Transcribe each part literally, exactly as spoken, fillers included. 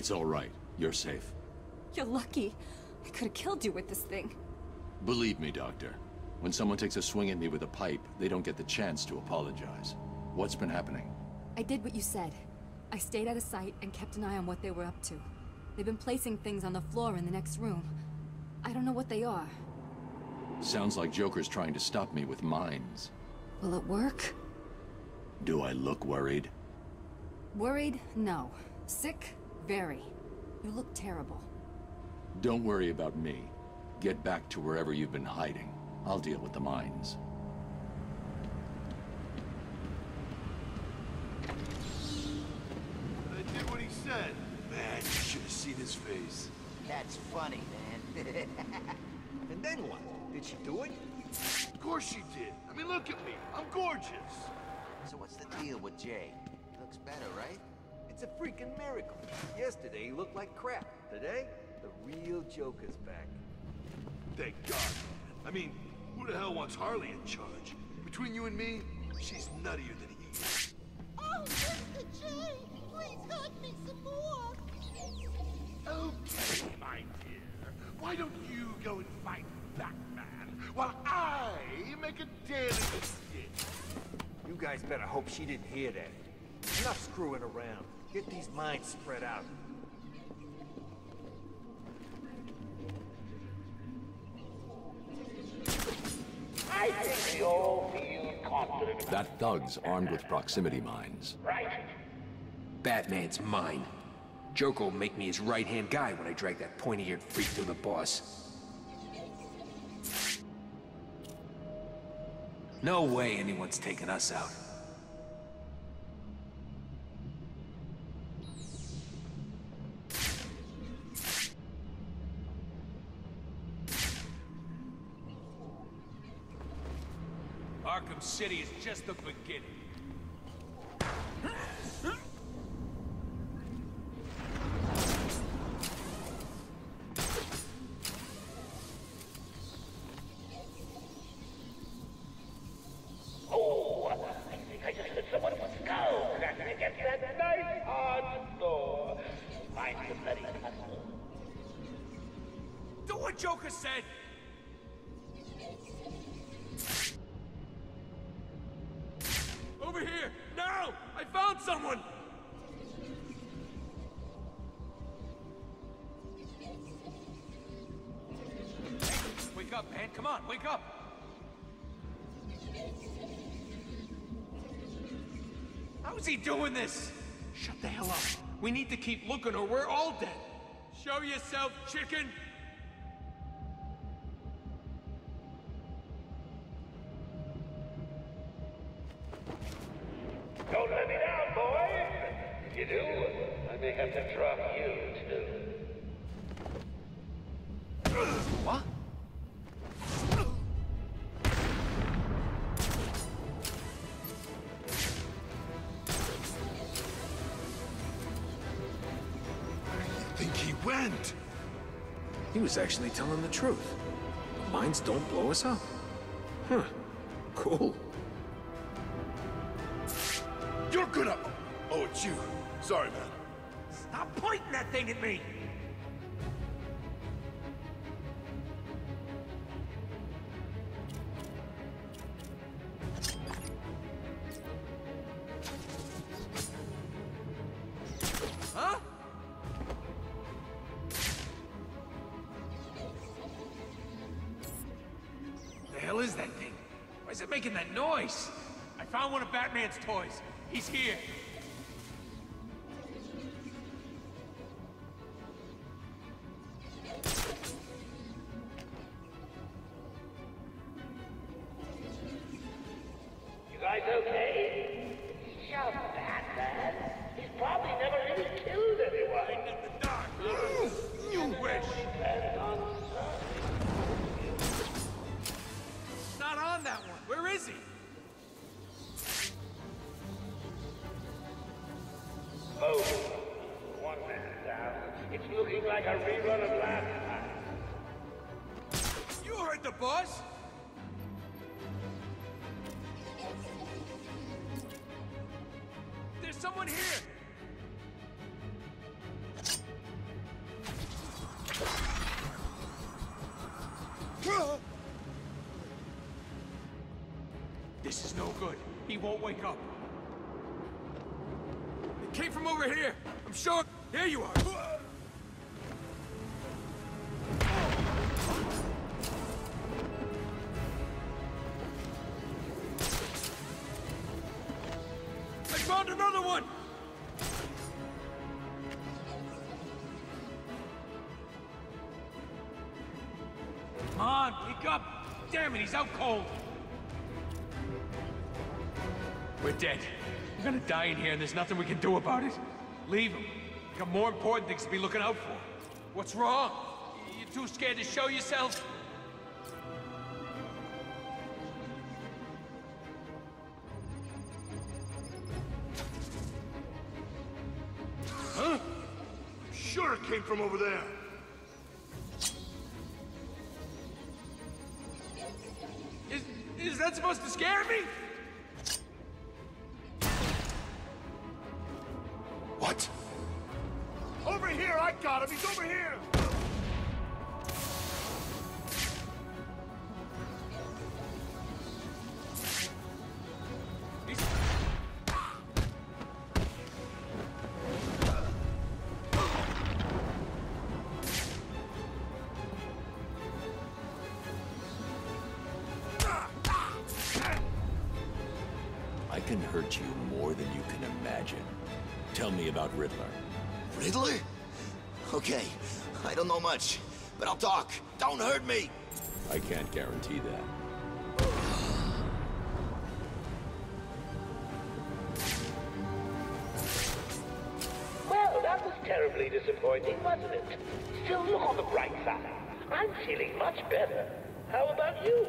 It's all right. You're safe. You're lucky. I could have killed you with this thing. Believe me, Doctor. When someone takes a swing at me with a pipe, they don't get the chance to apologize. What's been happening? I did what you said. I stayed out of sight and kept an eye on what they were up to. They've been placing things on the floor in the next room. I don't know what they are. Sounds like Joker's trying to stop me with mines. Will it work? Do I look worried? Worried? No. Sick? Very. You look terrible. Don't worry about me. Get back to wherever you've been hiding. I'll deal with the mines. I did what he said. Man, you should have seen his face. That's funny, man. And then what? Did she do it? Of course she did. I mean, look at me. I'm gorgeous. So what's the deal with Jay? He looks better, right? It's a freaking miracle. Yesterday he looked like crap. Today, the real Joker's back. Thank God. I mean, who the hell wants Harley in charge? Between you and me, she's nuttier than he is. Oh, Mister J! Please hug me some more! Okay, my dear. Why don't you go and fight Batman while I make a daily escape? You guys better hope she didn't hear that. Enough screwing around. Get these mines spread out. I think we all feel confident. That thug's armed with proximity mines. Right. Batman's mine. Joker will make me his right-hand guy when I drag that pointy-eared freak to the boss. No way anyone's taking us out. Arkham City is just the beginning. Oh, I think I just heard someone skull cracking against that nice hard door. Find the bloody tussle. Do what Joker said! Over here! Now! I found someone! Hey, wake up, man. Come on, wake up! How is he doing this? Shut the hell up. We need to keep looking or we're all dead. Show yourself, chicken! Don't let me down, boys! If you do, I may have to drop you, too. What? I think he went. He was actually telling the truth. The mines don't blow us up. Huh. Cool. You're gonna... Oh, it's you. Sorry, man. Stop pointing that thing at me! Huh? The hell is that thing? Why is it making that noise? I found one of Batman's toys. He's here. You guys okay? It's just Batman. He's probably never even killed anyone. In the dark, huh? You wish. Depends on Not on that one. Where is he? Oh, one man down. It's looking like a rerun of last time. You heard the boss. There's someone here. This is no good. He won't wake up. It came from over here. I'm sure. There you are. I found another one. Come on, wake up. Damn it, he's out cold. We're dead. We're gonna die in here and there's nothing we can do about it. Leave him. We got more important things to be looking out for. What's wrong? You too scared to show yourself? Huh? I'm sure it came from over there. Is, is that supposed to scare me? What? Over here! I got him! He's over here! He's... I can hurt you more than you can imagine. Tell me about Riddler. Riddler? Okay, I don't know much, but I'll talk. Don't hurt me! I can't guarantee that. Well, that was terribly disappointing, wasn't it? Still, look on the bright side. I'm feeling much better. How about you?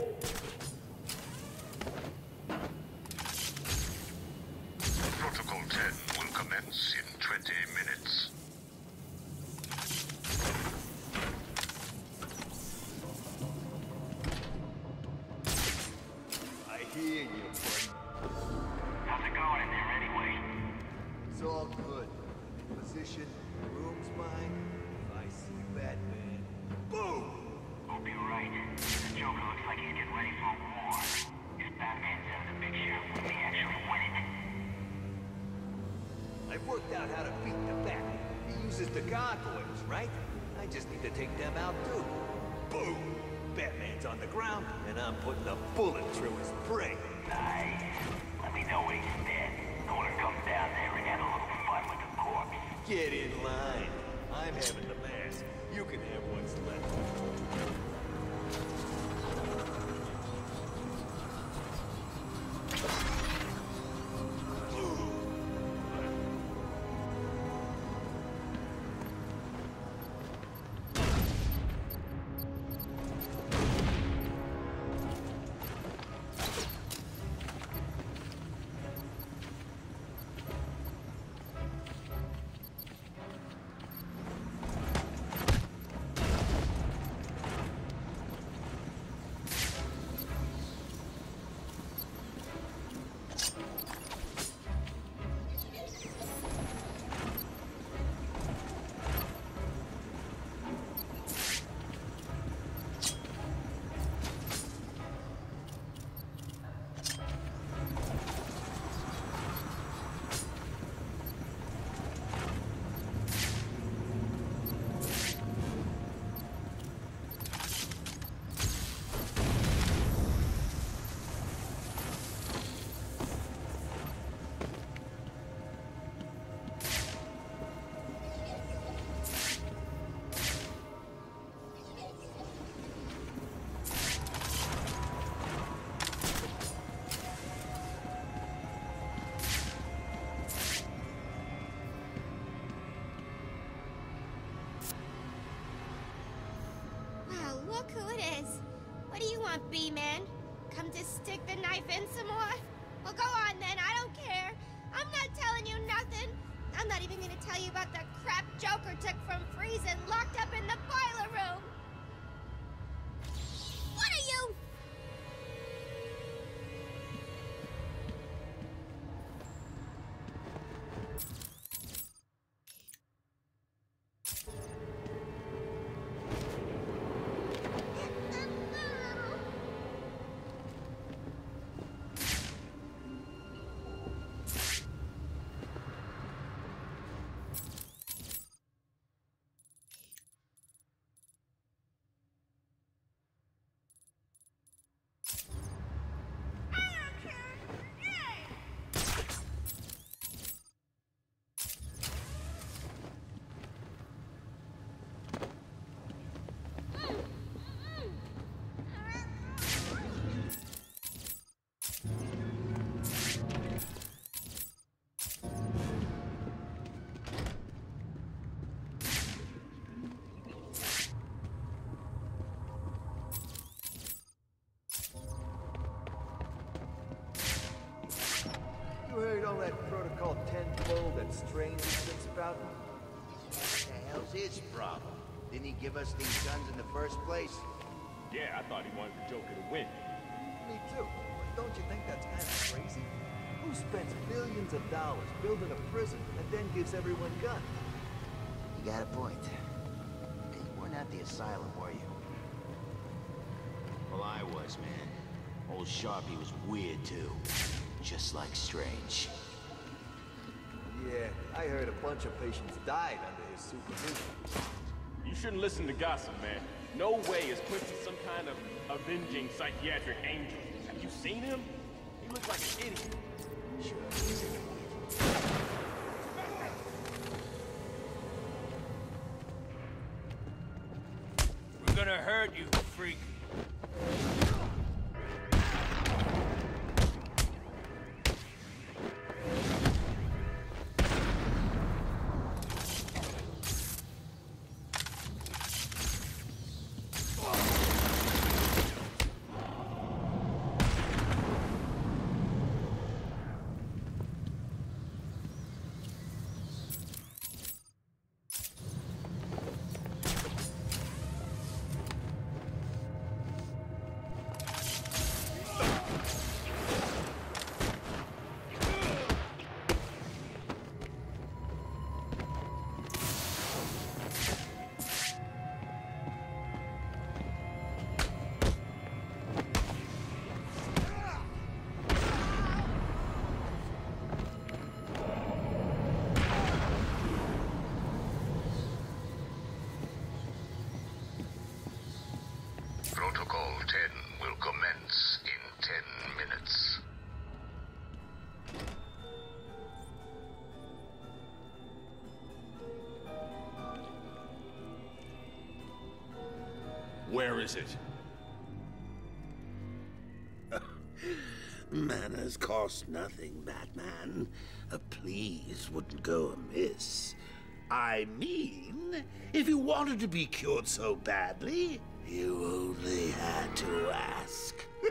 Protocol ten will commence in twenty minutes. I hear you, buddy. How's it going in there anyway? It's all good. Position, room's mine. If I see Batman, boom! Hope you're right. The Joker looks like he's getting ready for a war. If Batman's out of the picture, we may actually win it. I've worked out how to beat the Bat. He uses the gargoyles, right? I just need to take them out too. Boom! Batman's on the ground, and I'm putting a bullet through his brain. Nice. Let me know when he's dead. I want to come down there and have a little fun with the corpse. Get in line. I'm having the mask. You can have what's left. Look who it is. What do you want, B-Man? Come to stick the knife in some more? Well, go on then, I don't care. I'm not telling you nothing. I'm not even gonna tell you about the crap Joker took from Freeze and locked up in the boiler room. What are you? all that Protocol ten bull that Strange has been spouting? What the hell's his problem? Didn't he give us these guns in the first place? Yeah, I thought he wanted the Joker to win. Me too. But don't you think that's kind of crazy? Who spends billions of dollars building a prison and then gives everyone guns? You got a point. Hey, you weren't at the asylum, were you? Well, I was, man. Old Sharpie was weird, too. Just like Strange. Yeah, I heard a bunch of patients died under his supervision. You shouldn't listen to gossip, man. No way is Quincy some kind of avenging psychiatric angel. Have you seen him? He looks like an idiot. Sure, he's in it. We're gonna hurt you, freak. Protocol ten will commence in ten minutes. Where is it? Manners cost nothing, Batman. A please wouldn't go amiss. I mean, if you wanted to be cured so badly, you only had to ask.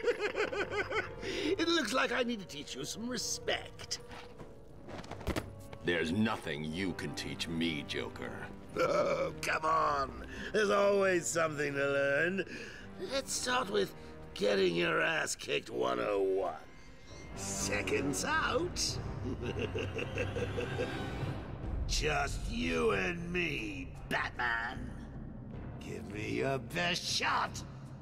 It looks like I need to teach you some respect. There's nothing you can teach me, Joker. Oh, come on. There's always something to learn. Let's start with getting your ass kicked one oh one. Seconds out. Just you and me, Batman. Give me your best shot.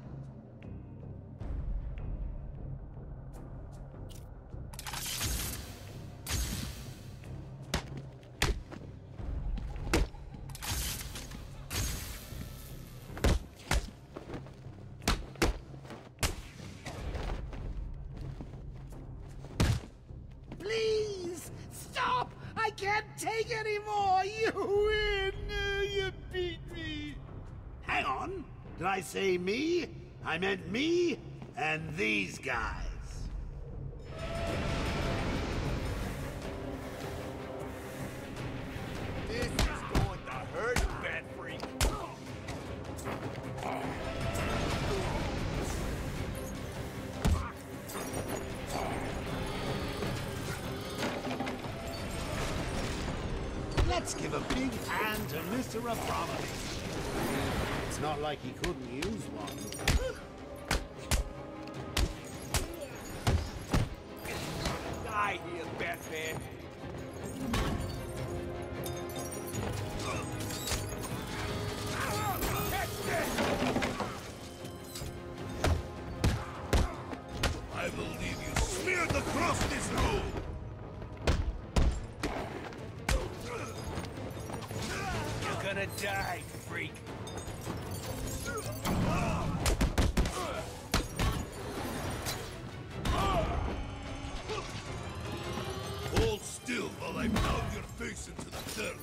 Please, stop! I can't take any more! You win! You beat me! Hang on. Did I say me? I meant me and these guys. This is going to hurt, Bat Freak. Let's give a big hand to Mister Abramovich. It's not like he couldn't use one. Die here, Batman. I believe you smeared across this room! You're gonna die, freak. Hold still while I pound your face into the dirt.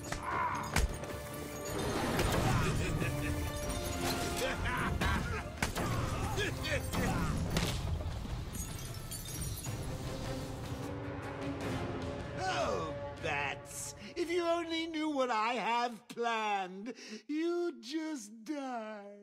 Oh, Bats. If you only knew what I have planned, you'd just die.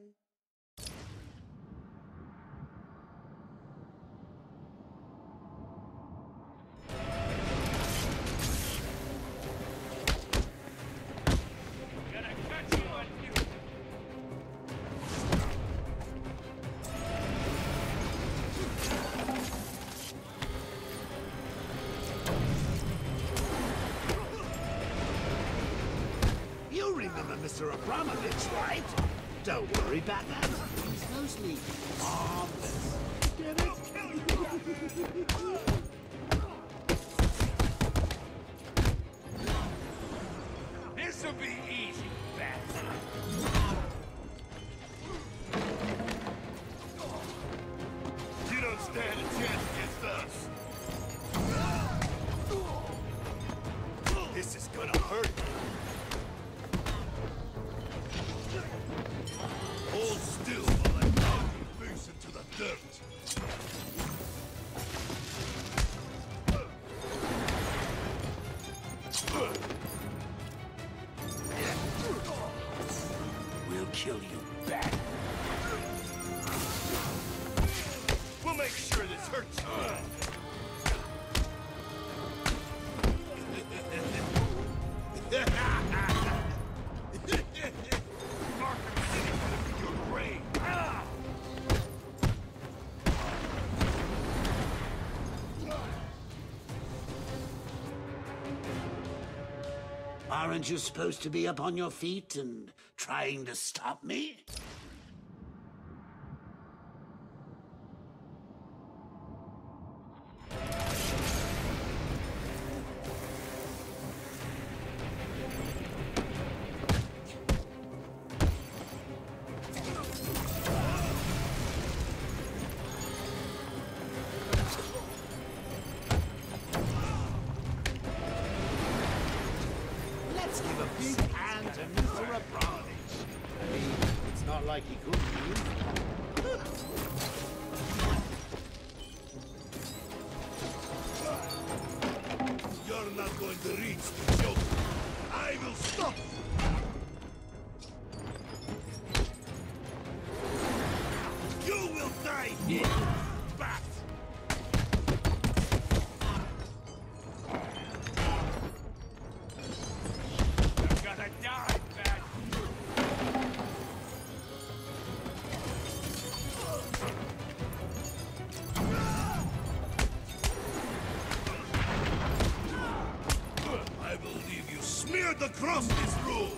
Mister Abramovich, right? Don't worry, Batman. He's mostly harmless. Get it? This'll be easy, Batman. You don't stand a chance against us. This is gonna hurt. Hold still while I pound your face into the dirt. We'll kill you back. We'll make sure this hurts you. Arkham City gonna be your grave. Aren't you supposed to be up on your feet and trying to stop me? Let's give a big hand to Mister Abramovich. I mean, it's not like he couldn't use one. You're not going to reach the joke. I will stop you. You will die here, bat. You're gonna die, bat. I will leave you smeared across this room.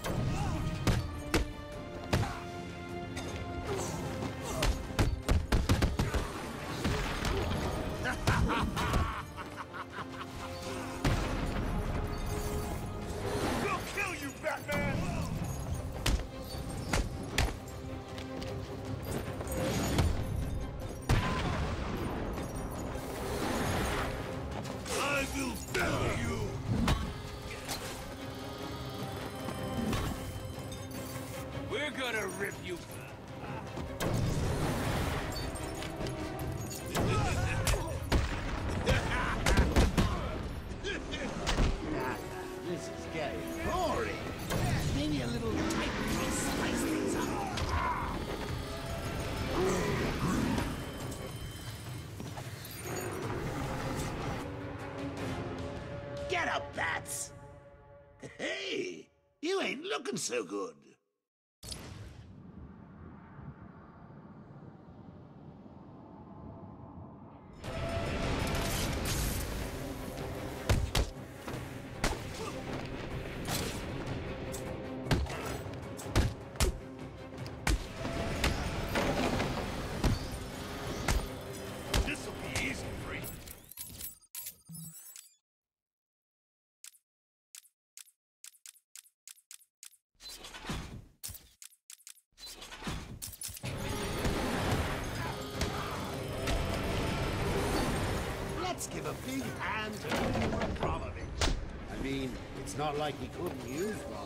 We'll kill you, Batman! I will bury you! We're gonna rip you. This is getting boring. Maybe a little tight to spice things up. Get up, bats! Hey, you ain't looking so good. This'll be easy for you. Let's give a big hand to Mister Abramovich. I mean, it's not like he couldn't use one.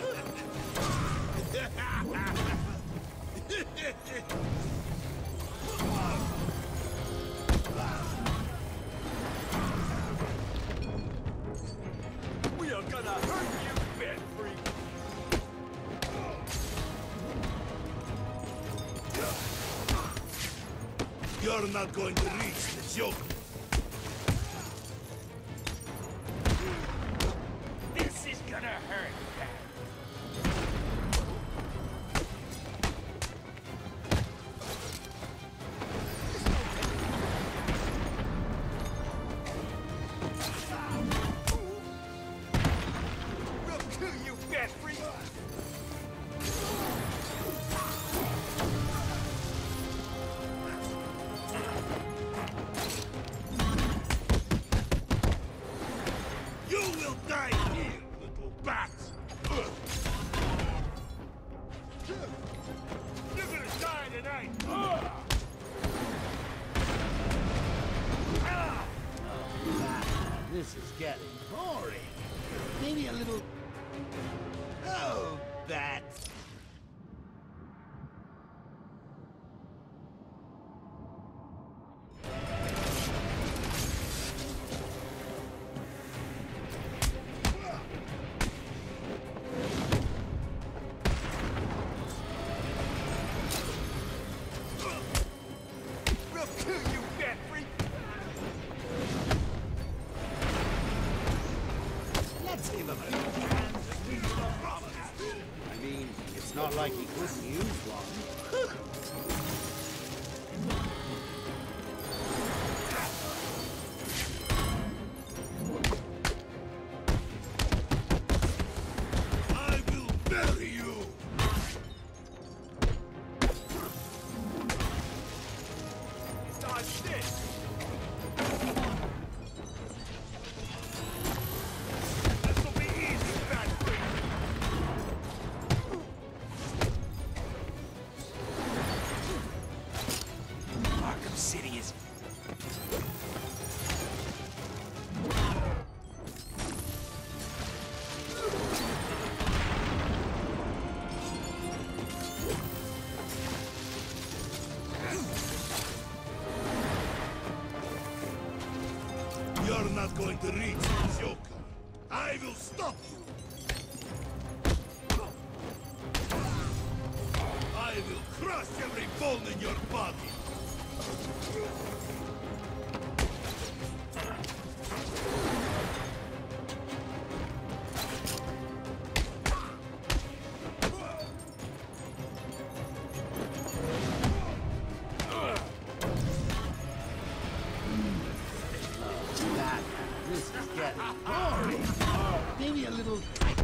We are gonna hurt you, bad freak. You're not going to reach the joke. This is gonna hurt, Bat. We'll kill you, bad freak. this is getting boring. Maybe a little... Oh, that... Not like he couldn't use one. I will bury you! Dodge this! This'll be easy, bad freak! Arkham City is... You're not going to reach the Joker. I will stop you. I will crush every bone in your body. That, this is getting boring. Maybe a little...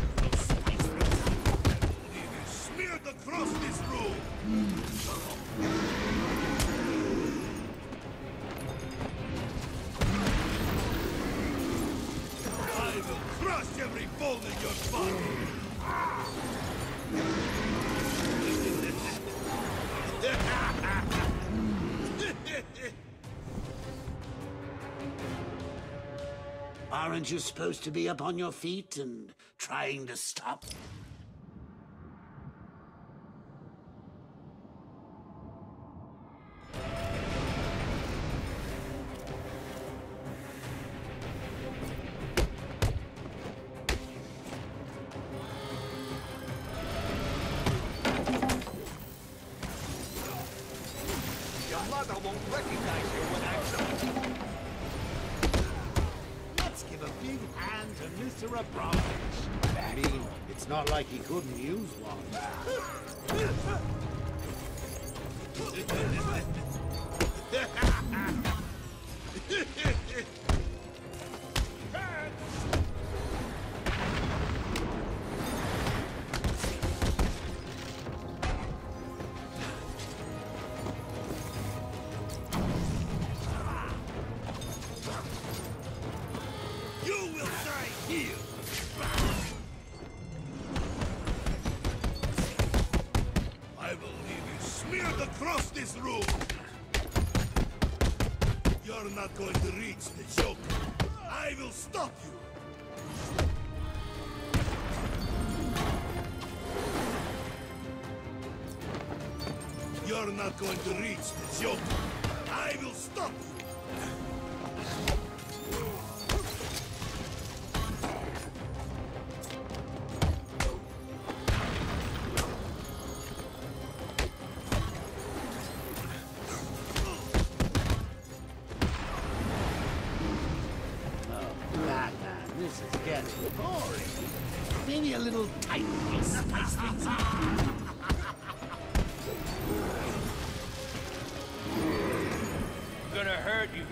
Smeared across this room. I will crush every bone in your body. Aren't you supposed to be up on your feet and trying to stop? Your mother won't recognize you when I'm done. Let's give a big hand to Mister Abramovich. I mean, it's not like he couldn't use one. You will die here. I will leave you smeared across this room. You're not going to reach the Joker. I will stop you. You're not going to reach the Joker. I will stop you. This is getting boring. Maybe a little tight to spice things up. Gonna hurt you.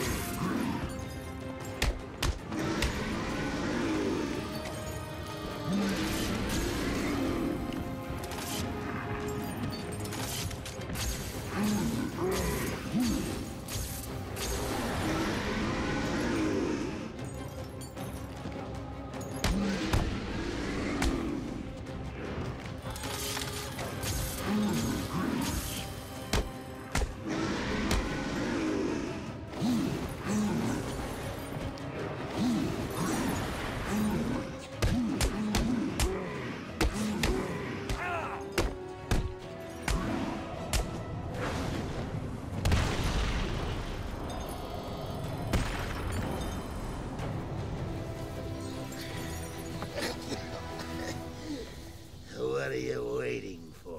What are you waiting for?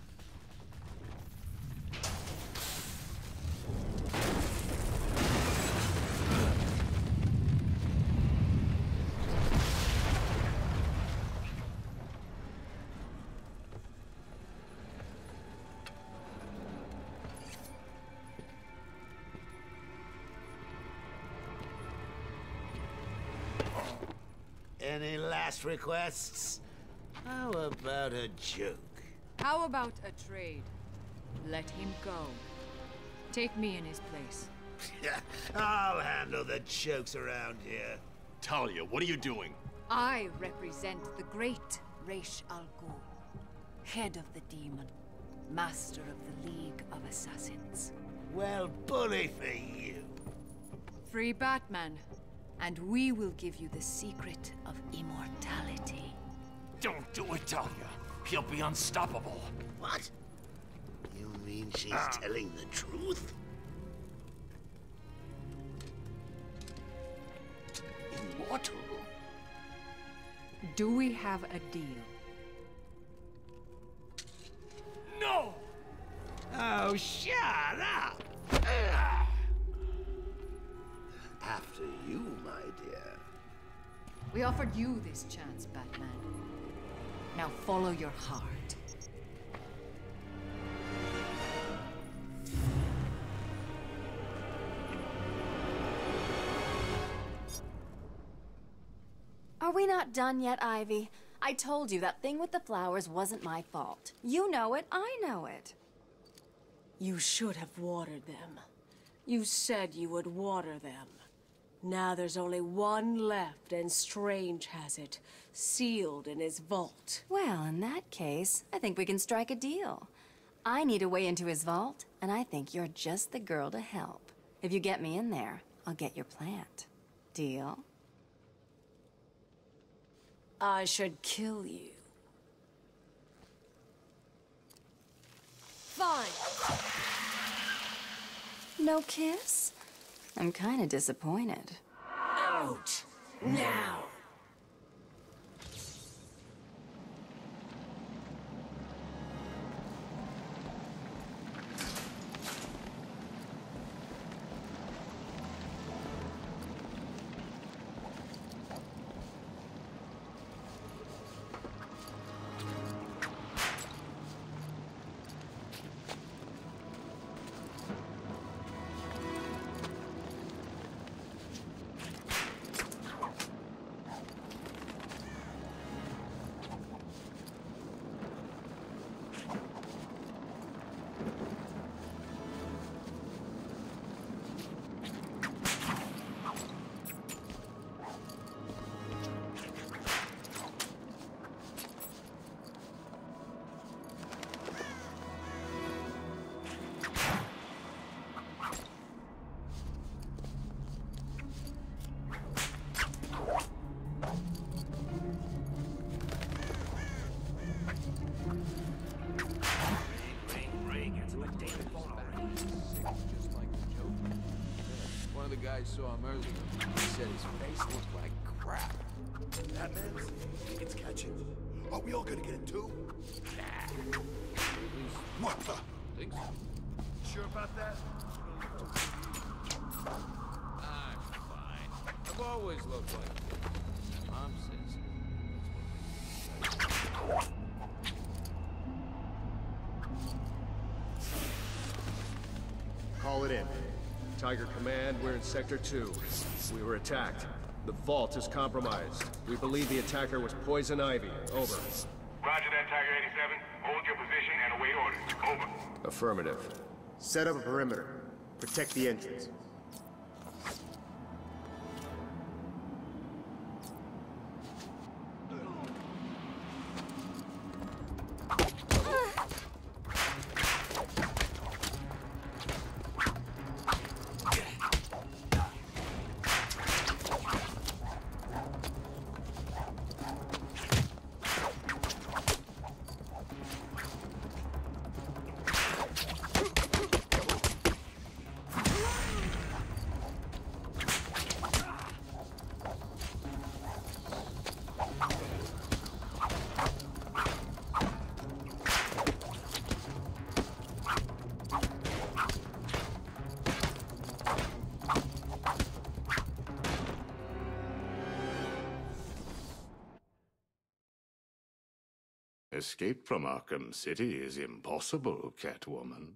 Any last requests? How about a joke? How about a trade? Let him go. Take me in his place. I'll handle the jokes around here. Talia, what are you doing? I represent the great Ra's al Ghul, head of the demon, master of the League of Assassins. Well, bully for you. Free Batman, and we will give you the secret of immortality. Don't do it, Talia. He'll be unstoppable. What? You mean she's Ah. telling the truth? Immortal? Do we have a deal? No! Oh, shut up! After you, my dear. We offered you this chance, Batman. Now follow your heart. Are we not done yet, Ivy? I told you that thing with the flowers wasn't my fault. You know it, I know it. You should have watered them. You said you would water them. Now there's only one left, and Strange has it, sealed in his vault. Well, in that case, I think we can strike a deal. I need a way into his vault, and I think you're just the girl to help. If you get me in there, I'll get your plant. Deal? I should kill you. Fine. No kiss? I'm kind of disappointed. Out! Now! I saw him earlier. He said his face looked like crap. That man's it's catching. Are we all gonna get it too? Nah. What the? Think so. Sure about that? I'm fine. I've always looked like this. Mom says. Call it in. Tiger Command, we're in Sector two. We were attacked. The vault is compromised. We believe the attacker was Poison Ivy. Over. Roger that, Tiger eighty-seven. Hold your position and await orders. Over. Affirmative. Set up a perimeter. Protect the entrance. Escape from Arkham City is impossible, Catwoman.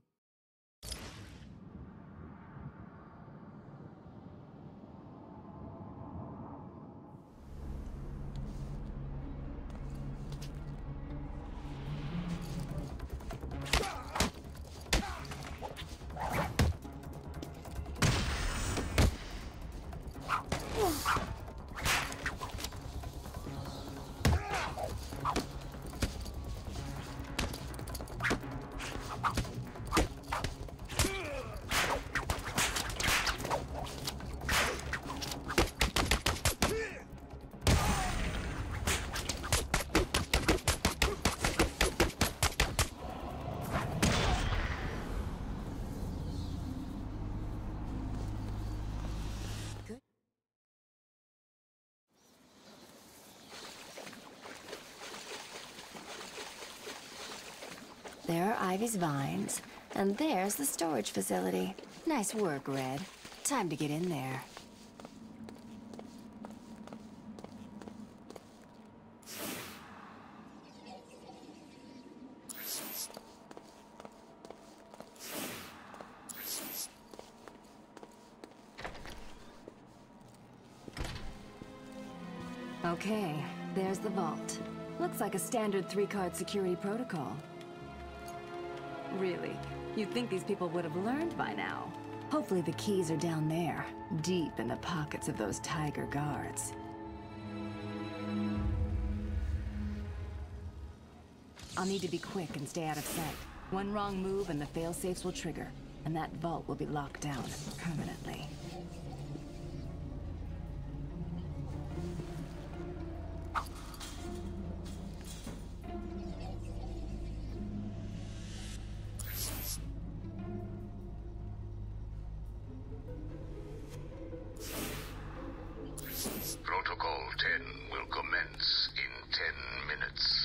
There are Ivy's vines, and there's the storage facility. Nice work, Red. Time to get in there. Okay, there's the vault. Looks like a standard three-card security protocol. Really? You'd think these people would have learned by now. Hopefully the keys are down there, deep in the pockets of those Tiger guards. I'll need to be quick and stay out of sight. One wrong move and the fail-safes will trigger, and that vault will be locked down permanently. Protocol ten will commence in ten minutes.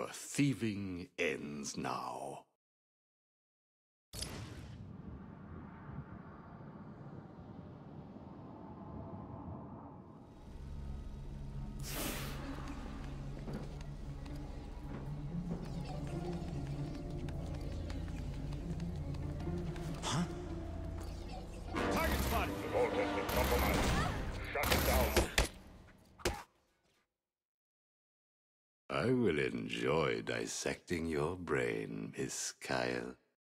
Your thieving ends now. Target spotted! The vault has been compromised. Shut it down. I will enjoy dissecting your brain, Miss Kyle.